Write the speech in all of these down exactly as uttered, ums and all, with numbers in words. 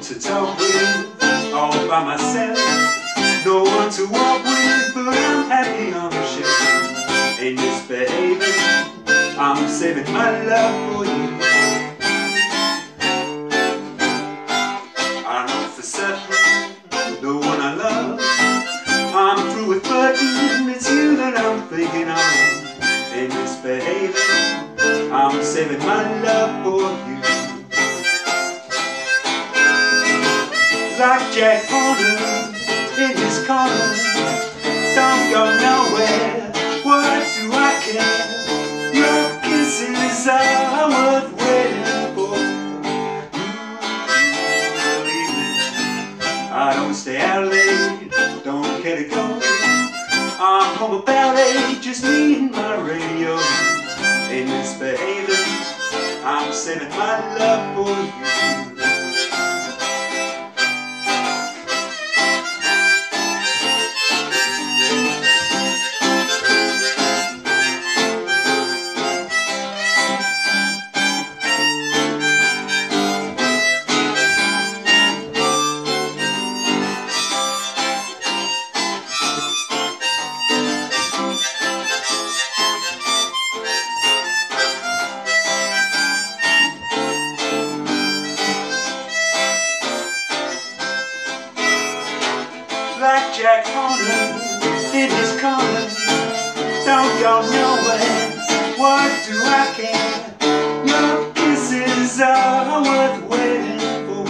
to talk with, all by myself. No one to walk with, but I'm happy on the shelf. Ain't misbehaving, I'm saving my love for you. I know for certain, the one I love, I'm through with flirting, it's you that I'm thinking of. Ain't misbehaving, I'm saving my love for you. Like Jack Horner in his corner, don't go nowhere, what do I care? Your kisses are worth waiting for. Ooh, believe me, I don't stay out late, don't care to go. I'm home about eight, just me and my radio. Ain't misbehaving, I'm saving my love for you. Like Jack Horner in his corner, don't go nowhere, what do I care? Your kisses are worth waiting for.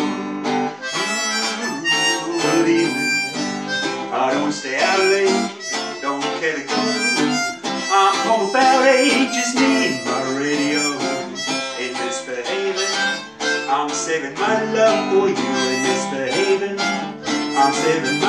Ooh, believe me, I don't stay out late, don't care to go. I'm home about eight, just need my radio. Ain't misbehaving, I'm saving my love for you. Ain't misbehaving, I'm saving my